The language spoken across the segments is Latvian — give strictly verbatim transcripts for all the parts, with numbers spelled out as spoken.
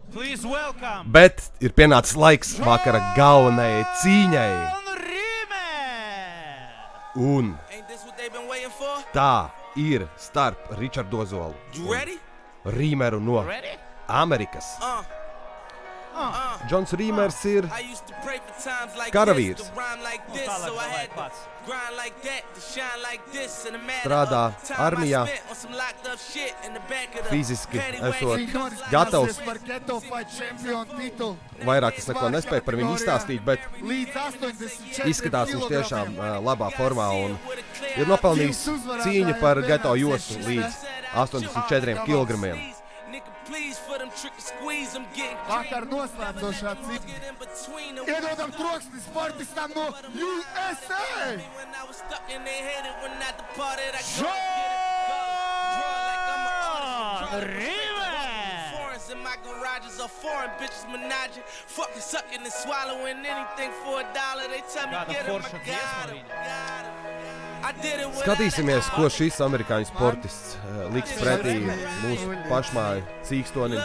Bet ir pienācis laiks vakara galvenajai cīņai. Un tā ir starp Ričardu Ozolu un Rīmeru no Amerikas. Džons Rīmers ir karavīrs. Strādā armijā, fiziski esot gatavs. Vairāk es neko nespēju par viņu izstāstīt, bet izskatās viņš tiešām uh, labā formā un ir nopelnījis cīņu par geto jostu līdz astoņdesmit četriem kilogramiem. Vakar noslēdzošā cīņa. Iedodam troksni sportistam no U S A! John Rīmers! In my garages are foreign bitches menaging, fucking sucking and swallowing anything for a dollar. They tell me get him, I got him, got him. Skatīsimies, ko šis amerikāņu sportists uh, liks pretī mūsu pašmāju cīkstonim.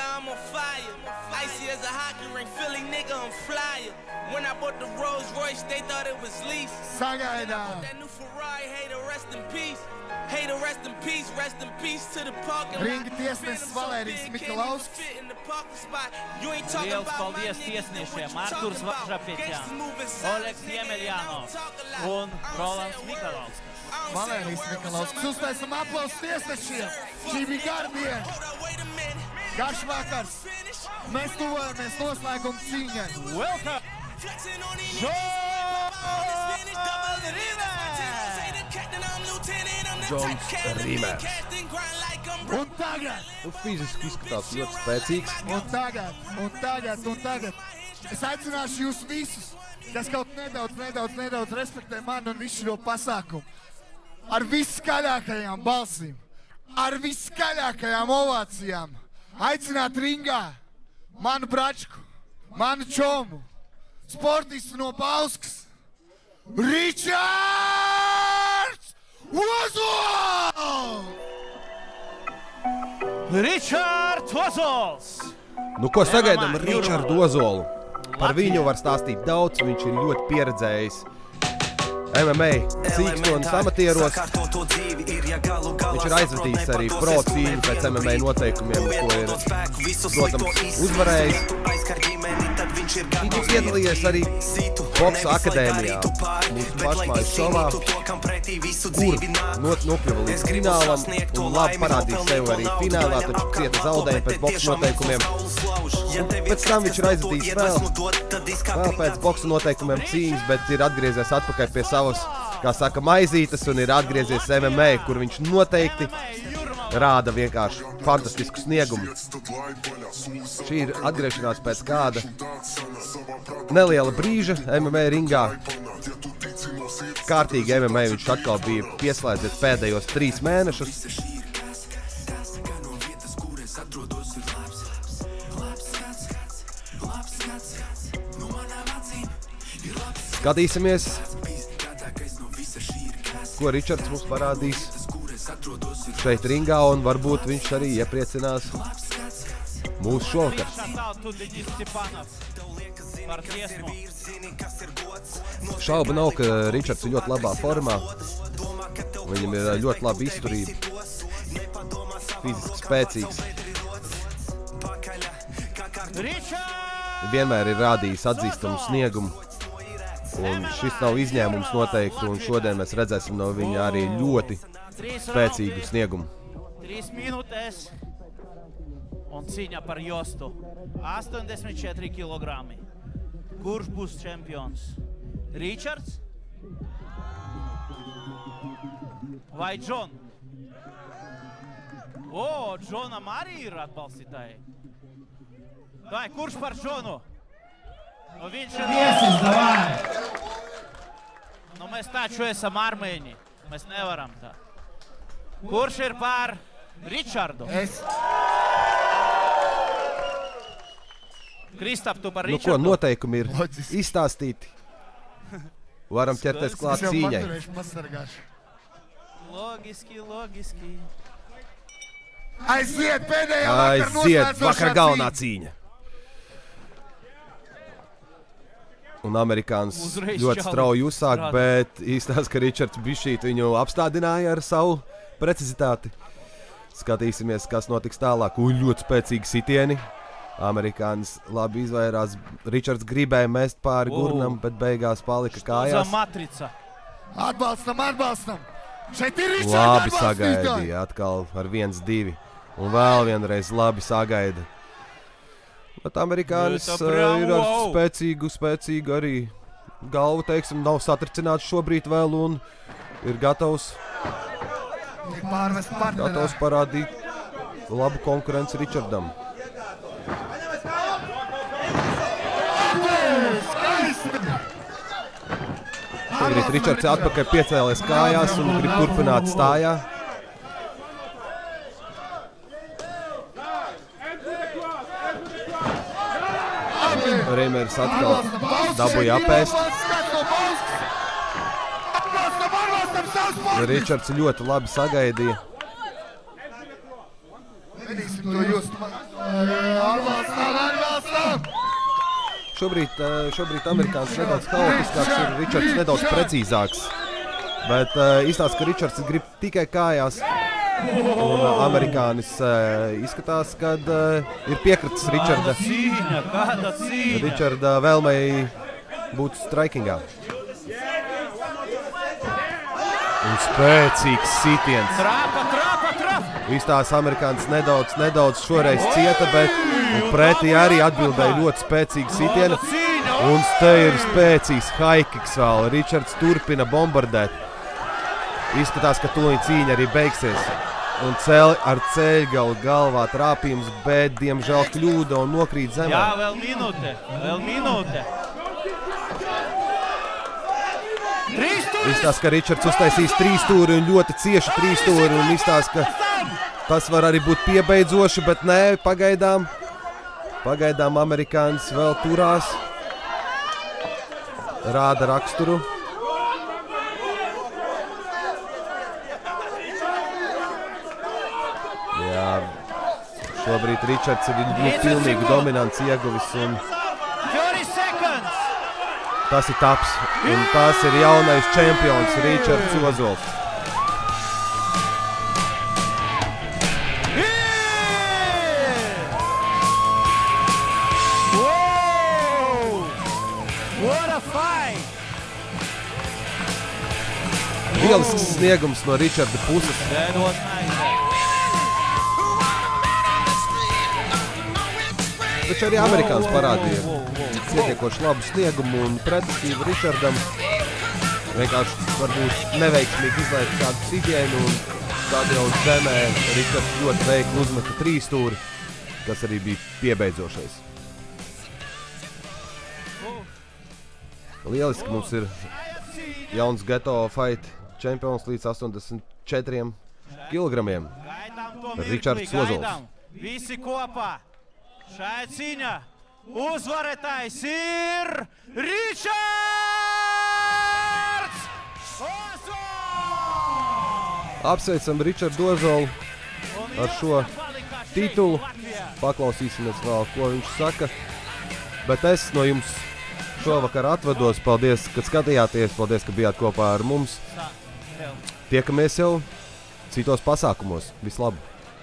Sagaidām! Ringa tiesnesis Valērijas Mikalausks. Liels paldies tiesniešiem Arturs Žapetjāns, Oleks Jemeļjānovs un Rolands Mikalauskas. Valērijas Mikalauskas. Uztaisam aplausus tiesnešiem. Šī bija gara diena. Garš vakars. Mēs tuvojamies noslēguma cīņai. Welcome! John Rīmers! Džons Rīmers. Un tagad! Nu, fiziski izskatās ļoti spēcīgs. Un tagad, un tagad, un tagad. Es aicināšu jūs visus, kas kaut nedaudz, nedaudz, nedaudz respektē mani un visu šo pasākumu. Ar viskaļākajām balsīm, ar viskaļākajām ovācijām aicināt ringā manu bračku, manu čomu, sportistu no Bauskas, Ričards Ozols! Ričards Ozols! Nu, ko sagaidām Ričardu Ozolu? Par viņu var stāstīt daudz, viņš ir ļoti pieredzējis M M A cīkstonis amatieros. Viņš ir aizvadījis arī pro cīņu pēc M M A noteikumiem, ko ir, protams, uzvarējis. Viņš ir piedalījies arī boksa akadēmijā, mūsu pašmājas šovā, kur not, nokļuva līdz finālam un labi parādīja sevi arī finālā, taču cieta zaudēja pēc boksa noteikumiem. Un pēc tam viņš ir aizvadījis vēl, vēl pēc boksa noteikumiem cīņas, bet ir atgriezies atpakaļ pie savas, kā saka, maizītes un ir atgriezies M M A, kur viņš noteikti rāda vienkārši fantastisku sniegumu. Šī ir atgriešanās pēc kāda neliela brīža M M A ringā. Kārtīgi M M A viņš atkal bija pieslēdzies pēdējos trīs mēnešus. Skatīsimies, ko Ričards mums parādīs šeit ringā, un varbūt viņš arī iepriecinās mūsu šovakar. Šauba nav, ka Ričards ir ļoti labā formā. Viņam ir ļoti laba izturība, fiziski spēcīgs. Vienmēr ir rādījis atzīstamu sniegumu. Un šis nav izņēmums noteikti, un šodien mēs redzēsim no viņa arī ļoti spēcīgu sniegumu. Trīs minūtes un cīņa par jostu. astoņdesmit četri kilogrami. Kurš būs čempions? Ričards? Vai Džon? O, Džonam arī ir atbalstītāji. Vai, kurš par Džonu? Nu, viņš ir... Viesis, davai! Nu, mēs taču esam armēņi. Mēs nevaram tā. Kurš ir pār Ričardu? Es. Kristap, tu par Nu, Ričardu? ko, noteikumi ir Loģiski. izstāstīti. Varam ķerties klāt Es jau cīņai. paturēšu, pasargāšu. Logiski, logiski. Aiziet pēdējā vakar Aiziet vakar galvenā cīņa. cīņa. Un amerikāns Uzreiz ļoti čali strauji uzsāk, strādā. bet īstās, ka Ričards bišķīt viņu apstādināja ar savu precizitāti. Skatīsimies, kas notiks tālāk. Un ļoti spēcīgi sitieni. Amerikānis labi izvairās. Ričards gribēja mest pāri Wow. gurnam, bet beigās palika Za kājās. matrica. Atbalstam, atbalstam. Šeit ir Ričards Labi atbalstītāji. sagaidīja atkal ar viens divi. Un vēl vienreiz labi sagaida. Bet amerikānis Ļoti uh, bravo, ir ar wow. spēcīgu, spēcīgu arī galvu, teiksim, nav satricināts šobrīd vēl un ir gatavs, Tiek pārvest partnerā. gatavs parādīt labu konkurenci Ričardam. Tagad Ričards atpakaļ piecēlies kājās un grib turpināt stājā. Reimers atkal dabūja apēst. Atbalstam, atbalstam savus partnerus. Ričards ļoti labi sagaidīja. Vedīsim to just. Atbalstam, atbalstam. Šobrīd, eh, šobrīd amerikāns nedaudz haotiskāks ir, Ričards nedaudz precīzāks. Bet uh, izstāsta, ka Ričards grib tikai kājās. Un uh, amerikānis uh, izskatās, ka uh, ir piekritis Ričarda, Cīņa, kāda cīņa. Ričarda vēlmei būt strikingā. Un spēcīgs sitiens. Trapa, trapa, trapa. Izstāsta, amerikānis nedaudz, nedaudz šoreiz cieta, bet pretī arī atbildēja ļoti spēcīgi sitienu. Un te ir spēcīgs high-kicks vēl. Ričards turpina bombardēt. Izskatās, ka tūlīt cīņa arī beigsies. Un cel, ar ceļgalu galvā trāpījums, bet diemžēl kļūda un nokrīt zemē. Jā, vēl minūte, vēl minūte. Trīs stūris. Izstāsta, ka Ričards uztaisīs trīs stūri un ļoti cieši trīs stūri. Un izstāsta, ka tas var arī būt piebeidzoši, bet nē, pagaidām. Pagaidām amerikānis vēl turās. Rāda raksturu. Jā, šobrīd Ričards ir nu, pilnīgi dominants ieguvis un četri sekundes. tas ir taps. Un tas ir jaunais čempions Ričards Ozols. Wow! What a fight! Lielisks sniegums no Ričarda puses. That was nice. Taču arī amerikāns parādīja pietiekoši labu sniegumu un pretestību Ričardam. Vienkārši varbūt neveiksmīgi izlaid kādu sitienu un tad jau zemē Ričards ļoti veikli uzmeta trīs stūri, kas arī bija piebeidzošais. Lieliski mums ir jauns Geto Fight čempions līdz astoņdesmit četriem kilogramiem. Gaidām to Ričards mirkli, Ozols. gaidām. Visi kopā. Šai cīņā uzvarētājs ir Ričards Ozols! Apsveicam Ričardu Ozolu ar šo titulu. Paklausīsimies vēl, ko viņš saka. Bet es no jums šovakar atvados. Paldies, ka skatījāties. Paldies, ka bijāt kopā ar mums. Tiekamies jau citos pasākumos. Vislabāk!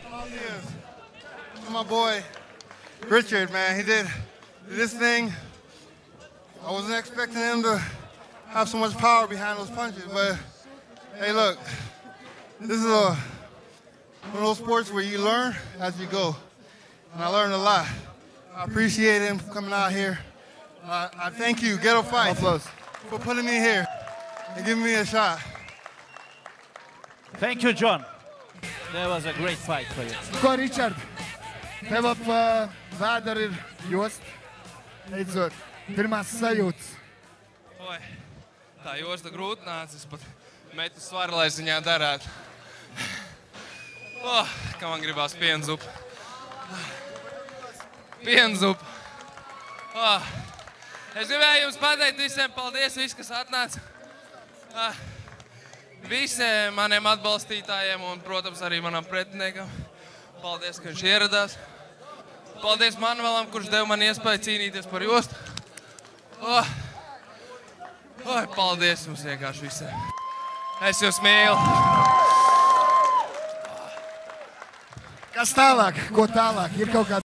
My boy Richard, man, he did this thing. I wasn't expecting him to have so much power behind those punches, but hey, look, this is a, one of those sports where you learn as you go, and I learned a lot. I appreciate him coming out here. Uh, I thank you, Geto Fight, for putting me here and giving me a shot. Thank you, John. That was a great fight for you. Ko, Ričard? Tev ap uh, vēderi ir jost. Eidzot, pirmās sajūtas. Oi, tā josta grūti nāca. Es pat metu svaru, lai es viņā darētu. Oh, kā man gribās pienzupu. Pienzupu. Oh. Es gribēju jums pateikt visiem paldies, visi, kas atnāca. Ah. Visiem maniem atbalstītājiem un, protams, arī manam pretiniekam. Paldies, ka viņš ieradās. Paldies Manuelam, kurš deva man iespēju cīnīties par jostu. Oh. Oh, paldies jums vienkārši visiem. Es jūs mīlu. Kas tālāk? Ko tālāk? Ir kaut kāda